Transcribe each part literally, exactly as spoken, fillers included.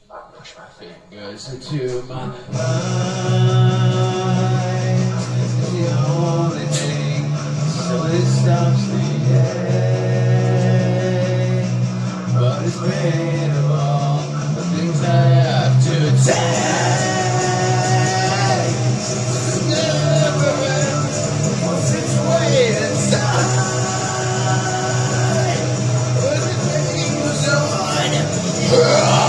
Push my fingers into my eyes. It's the only thing, so it stops the ache. But it's made of all the things I have to take. It's never ends once it's way inside. But it hangs on.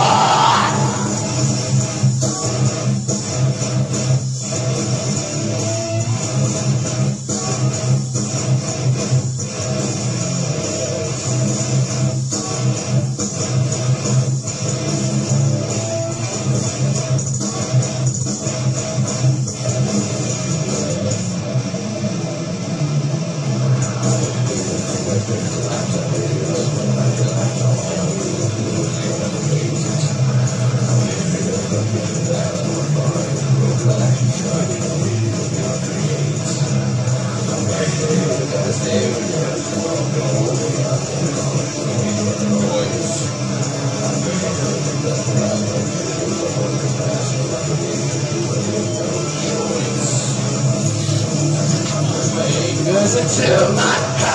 Until my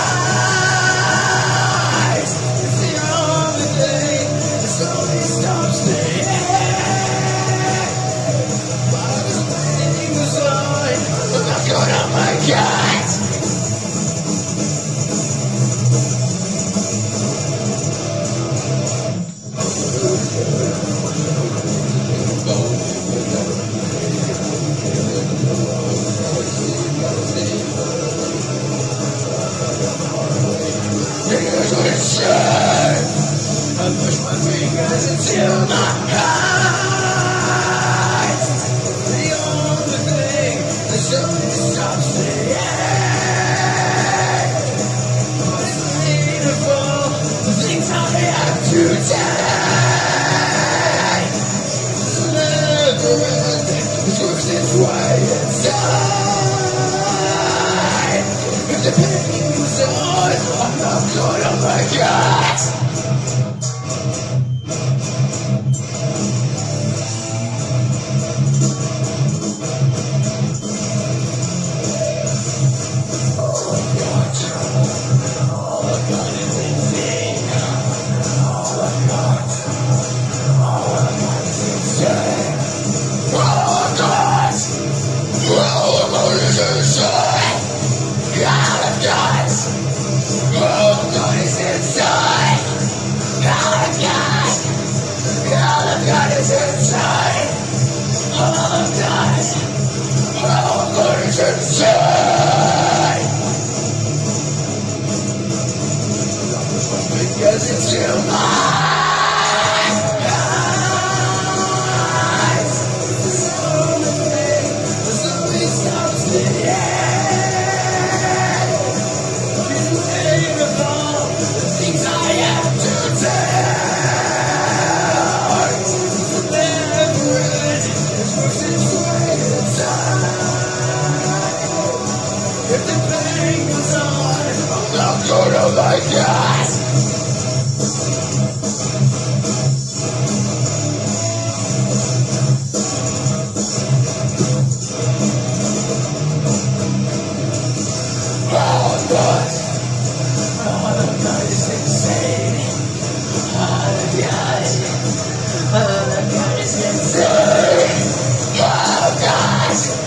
eyes, it's the only thing that slowly stops the ache. But this thing is on, look how good on my gut. I push my fingers into my eyes. The only thing that slowly stops the ache. But it's painful, the things I have to take. It's never ending, this works its way inside. If the pain goes on, I'm not good on my gut. Because it's too much. If the pain goes on, I'm not gonna like that. All I've got, all I've got is insane. All I've got, all I've got is insane. All I've got.